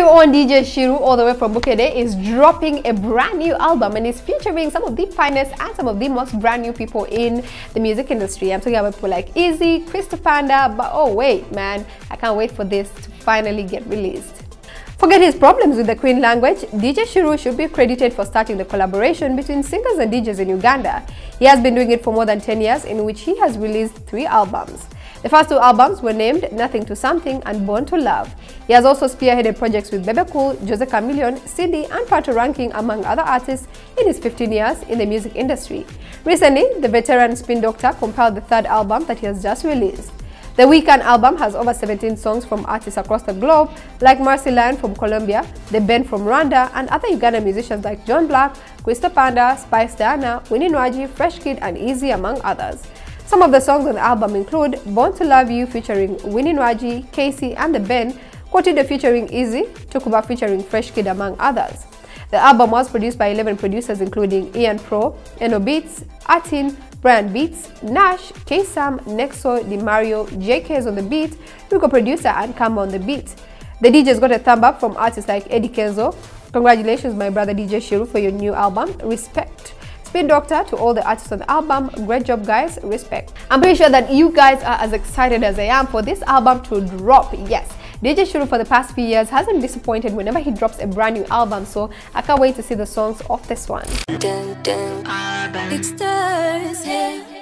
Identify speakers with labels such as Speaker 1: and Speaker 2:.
Speaker 1: On DJ Shiru, all the way from Bukede, is dropping a brand new album and is featuring some of the finest and some of the most brand new people in the music industry. I'm talking about people like Easy, Christopher Panda, but oh wait man, I can't wait for this to finally get released. Forget his problems with the Queen language, DJ Shiru should be credited for starting the collaboration between singers and DJs in Uganda. He has been doing it for more than 10 years, in which he has released 3 albums. The first 2 albums were named Nothing to Something and Born to Love. He has also spearheaded projects with Bebe Cool, Jose Chameleone, Cindy and Pato Ranking, among other artists, in his 15 years in the music industry. Recently, the veteran Spin Doctor compiled the 3rd album that he has just released. The Weekend album has over 17 songs from artists across the globe like Mercy Lion from Colombia, The Ben from Rwanda, and other Ugandan musicians like John Black, Christopher Panda, Spice Diana, Winnie Nwaji, Fresh Kid and Easy, among others. Some of the songs on the album include Born to Love You featuring Winnie Nwaji, Casey and The Ben, Quotidian featuring Easy, Tukuba featuring Fresh Kid, among others. The album was produced by 11 producers including Ian Pro, Eno Beats, Atin, Brian Beats, Nash, K-Sam, Nexo, DiMario, JK on the beat, Rico producer and Kamba on the beat. The DJs got a thumb up from artists like Eddie Kenzo. Congratulations my brother DJ Shiru for your new album, respect. Spin Doctor to all the artists on the album, great job guys, respect. I'm pretty sure that you guys are as excited as I am for this album to drop. Yes, DJ Shiru for the past few years hasn't disappointed whenever he drops a brand new album, so I can't wait to see the songs of this one.
Speaker 2: Dun, dun. Big stars, yeah.